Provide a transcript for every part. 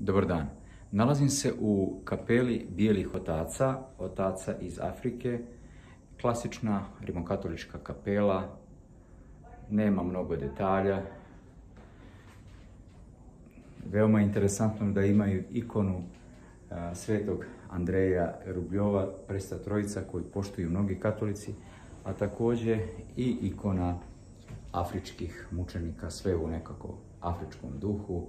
Dobar dan. Nalazim se u kapeli Bijelih otaca iz Afrike. Klasična rimokatolička kapela, nema mnogo detalja. Veoma je interesantno da imaju ikonu svetog Andreja Rubljova, presta trojica koju poštuju mnogi katolici, a također i ikona afričkih mučenika, sve u nekako afričkom duhu.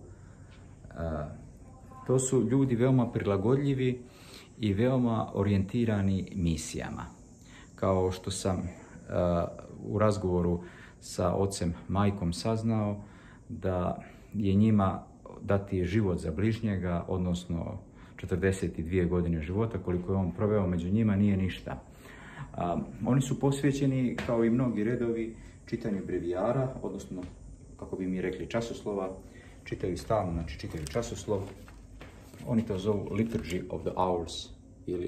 To su ljudi veoma prilagodljivi i veoma orijentirani misijama. Kao što sam u razgovoru sa ocem majkom saznao da je njima dati život za bližnjega, odnosno 42 godine života, koliko je on proveo među njima, nije ništa. Oni su posvećeni, kao i mnogi redovi, čitanju brevijara, odnosno, kako bi mi rekli, časoslova. Čitaju stalno, znači čitaju časoslov. Oni to zovu Liturgy of the Hours ili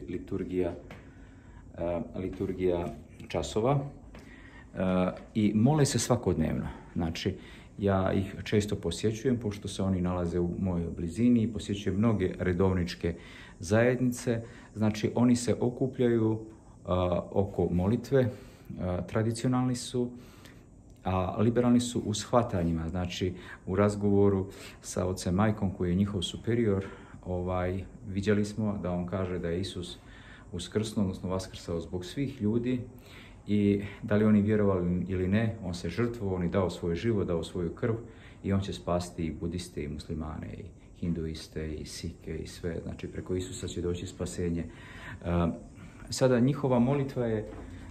liturgija časova. I mole se svakodnevno. Znači, ja ih često posjećujem, pošto se oni nalaze u mojoj blizini i posjećujem mnoge redovničke zajednice. Znači, oni se okupljaju oko molitve, tradicionalni su, a liberalni su u shvatanjima. Znači, u razgovoru sa ocem majkom, koji je njihov superior, vidjeli smo da on kaže da je Isus uskrsnuo, odnosno vaskrsao zbog svih ljudi, i da li oni vjerovali ili ne, on se žrtvovao, on je dao svoj život, dao svoju krv, i on će spasti i budiste, i muslimane, i hinduiste, i sike, i sve. Znači, preko Isusa će doći spasenje. Sada, njihova molitva je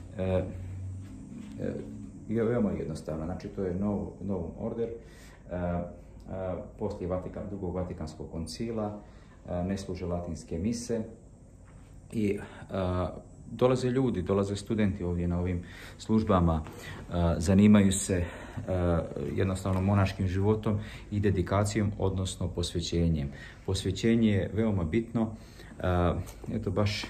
veoma jednostavna. Znači, to je Novum Order. Poslije drugog Vatikanskog koncila ne služe latinske mise i dolaze ljudi, dolaze studenti ovdje na ovim službama, zanimaju se jednostavno monaškim životom i dedikacijom, odnosno posvećenjem. Posvećenje je veoma bitno. Eto, baš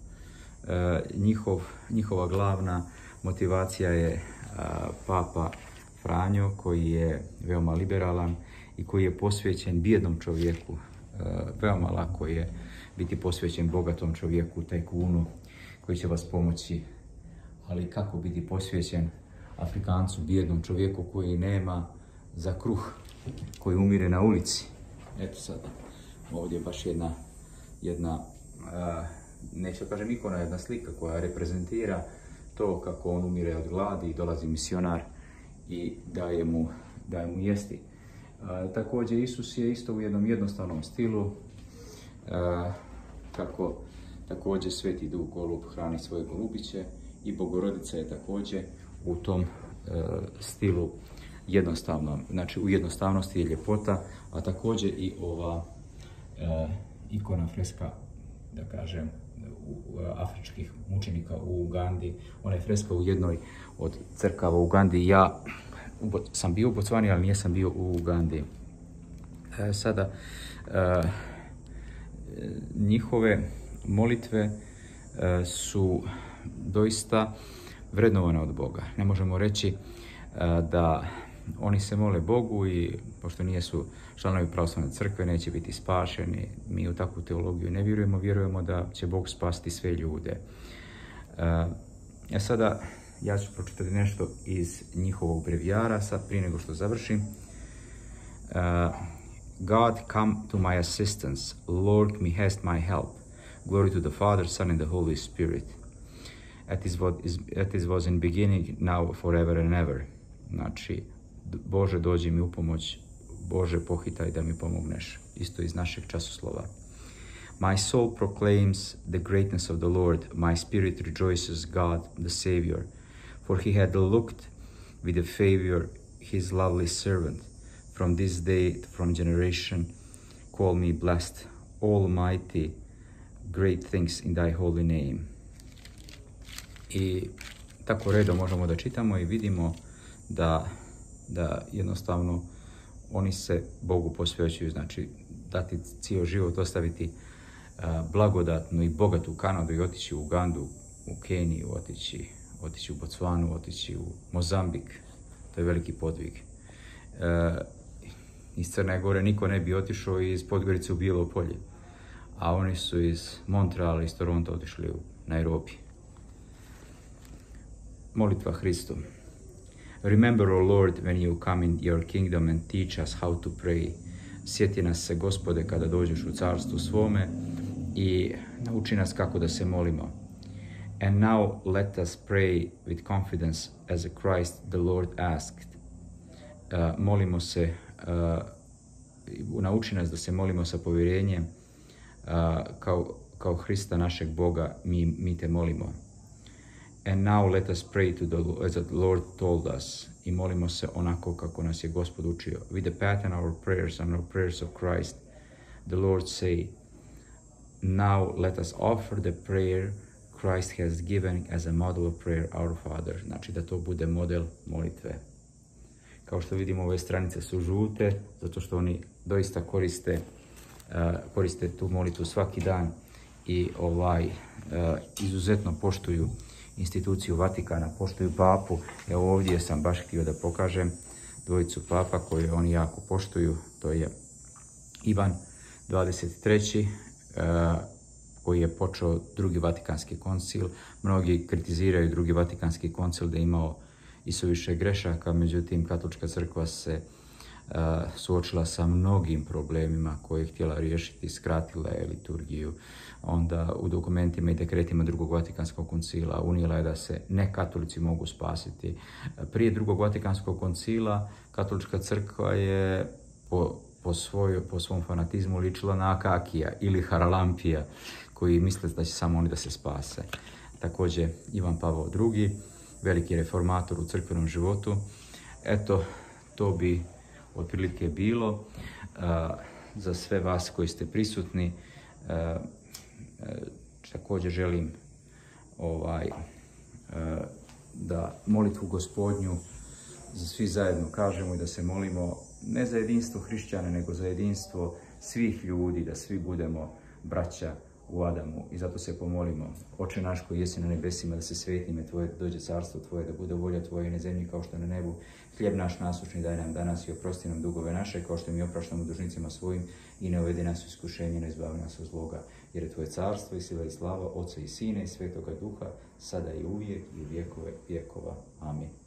njihova glavna motivacija je Papa Franjo, koji je veoma liberalan i koji je posvećen bijednom čovjeku. Veoma lako je biti posvećen bogatom čovjeku, tajkunu, koji će vas pomoći, ali kako biti posvećen Afrikancu, bijednom čovjeku koji nema za kruh, koji umire na ulici. Eto sad, ovdje je baš jedna neću kažem ikona, jedna slika koja reprezentira to kako on umire od gladi i dolazi misionar i daje mu jesti. Također, Isus je isto u jednom jednostavnom stilu, kako također Sveti Duh golub hrani svoje golubiće, i Bogorodica je također u tom stilu jednostavno, znači u jednostavnosti je ljepota, a također i ova ikona freska, da kažem, afričkih mučenika u Ugandi. Ona je freska u jednoj od crkava u Ugandi. Ja sam bio u Bocvani, ali nisam bio u Ugandi. Sada, njihove molitve su doista vrednovane od Boga. Ne možemo reći da oni se mole Bogu i pošto nisu članovi pravoslavne crkve neće biti spašeni. Mi u takvu teologiju ne vjerujemo, vjerujemo da će Bog spasti sve ljude. Sada ja ću pročitati nešto iz njihovog brevijara, sad prije nego što završim. God, come to my assistance. Lord, me hast my help. Glory to the Father, Son, and the Holy Spirit. As was in beginning, now, forever and ever. Znači, Bože, dođi mi u pomoć, Bože, pohitaj da mi pomogneš. Isto iz našeg časoslova. My soul proclaims the greatness of the Lord. My spirit rejoices God, the Savior. For he had looked with a favor his lovely servant. From this day, from generation, call me blessed, almighty, great things in thy holy name. I tako redom možemo da čitamo i vidimo da jednostavno oni se Bogu posvećuju, znači dati cijel život, ostaviti blagodatnu i bogatu Kanadu i otići u Ugandu, u Keniju, otići u Bocvanu, otići u Mozambik. To je veliki podvig. iz Crne Gore niko ne bi otišao iz Podgorice u Bijelo Polje. A oni su iz Montreala, iz Toronto otišli u Nairobi. Molitva Hristu. Remember, O Lord, when you come in your kingdom and teach us how to pray. Sjeti nas se, Gospode, kada dođeš u carstvu svome i nauči nas kako da se molimo. And now let us pray with confidence as a Christ the Lord asked. Molimo se, nauči nas da se molimo sa povjerenjem, kao Hrista našeg Boga, mi te molimo. And now let us pray as the Lord told us. I molimo se onako kako nas je Gospod učio. With the pattern our prayers and our prayers of Christ, the Lord say, now let us offer the prayer Christ has given as a model of prayer, our Father. Znači da to bude model molitve. Kao što vidimo, ove stranice su žute, zato što oni doista koriste tu molitvu svaki dan i izuzetno poštuju instituciju Vatikana, poštuju papu. Evo ovdje sam baš htio da pokažem dvojicu papa koje oni jako poštuju. To je Ivan 23. Koji je počeo drugi Vatikanski koncil. Mnogi kritiziraju drugi Vatikanski koncil da je imao isuviše grešaka, međutim Katolička crkva se suočila sa mnogim problemima koje je htjela riješiti, skratila je liturgiju, onda u dokumentima i dekretima drugog Vatikanskog koncila unijela je da se nekatolici mogu spasiti. Prije drugog Vatikanskog koncila Katolička crkva je po svom fanatizmu ličila na Akakija ili Haralampija, koji misle da će samo oni da se spase. Također Ivan Pavao II, veliki reformator u crkvenom životu. Eto, to bi otprilike bilo. Za sve vas koji ste prisutni, također želim da molitvu Gospodnju za svi zajedno kažemo i da se molimo ne za jedinstvo hrišćana, nego za jedinstvo svih ljudi, da svi budemo braća u Adamu. I zato se pomolimo: Oče naš koji jesi na nebesima, da se sveti ime Tvoje, da dođe carstvo Tvoje, da bude volja Tvoja i na zemlji kao što na nebu. Hljeb naš nasušni daj nam danas i oprosti nam dugove naše, kao što mi opraštamo dužnicima svojim, i ne uvedi nas u iskušenje, ne izbavi nas od zloga. Jer je Tvoje carstvo i sila i slava Oca i Sina i Svetoga Duha, sada i uvijek i u vjekove vjekova. Amin.